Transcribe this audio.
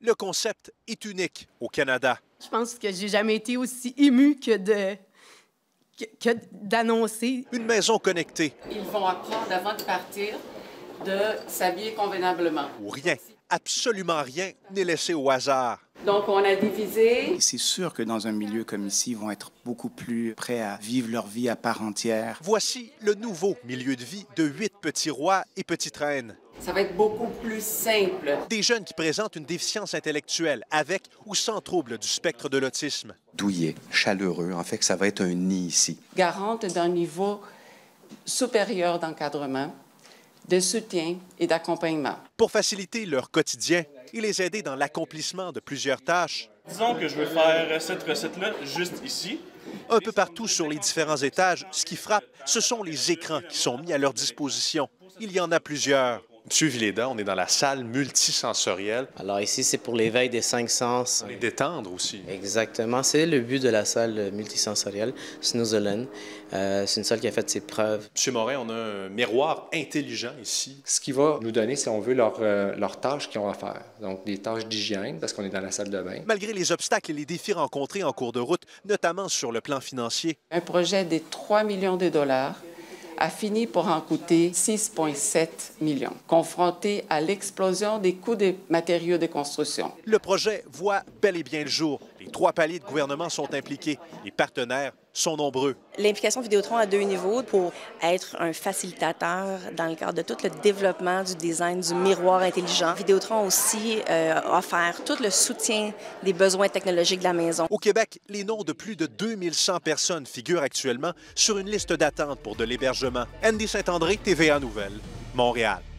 Le concept est unique au Canada. Je pense que j'ai jamais été aussi émue que d'annoncer. Une maison connectée. Ils vont apprendre avant de partir de s'habiller convenablement. Où rien, absolument rien n'est laissé au hasard. Donc, on a divisé. C'est sûr que dans un milieu comme ici, ils vont être beaucoup plus prêts à vivre leur vie à part entière. Voici le nouveau milieu de vie de 8 petits rois et petites reines. Ça va être beaucoup plus simple. Des jeunes qui présentent une déficience intellectuelle avec ou sans trouble du spectre de l'autisme. Douillet, chaleureux, en fait que ça va être un nid ici. Garante d'un niveau supérieur d'encadrement, de soutien et d'accompagnement. Pour faciliter leur quotidien et les aider dans l'accomplissement de plusieurs tâches. Disons que je veux faire cette recette-là juste ici. Un peu partout sur les différents étages, ce qui frappe, ce sont les écrans qui sont mis à leur disposition. Il y en a plusieurs. Monsieur Villéda, on est dans la salle multisensorielle. Alors ici, c'est pour l'éveil des 5 sens. Les détendre aussi. Exactement. C'est le but de la salle multisensorielle, Snoozeland. C'est une salle qui a fait ses preuves. Monsieur Morin, on a un miroir intelligent ici. Ce qui va nous donner, si on veut, leurs tâches qu'ils ont à faire. Donc, des tâches d'hygiène, parce qu'on est dans la salle de bain. Malgré les obstacles et les défis rencontrés en cours de route, notamment sur le plan financier. Un projet de 3 millions de dollars a fini pour en coûter 6,7 millions, confronté à l'explosion des coûts des matériaux de construction. Le projet voit bel et bien le jour. Les 3 paliers de gouvernement sont impliqués. Les partenaires sont nombreux. L'implication de Vidéotron à 2 niveaux pour être un facilitateur dans le cadre de tout le développement du design du miroir intelligent. Vidéotron aussi offert tout le soutien des besoins technologiques de la maison. Au Québec, les noms de plus de 2100 personnes figurent actuellement sur une liste d'attente pour de l'hébergement. Andy Saint-André, TVA Nouvelles, Montréal.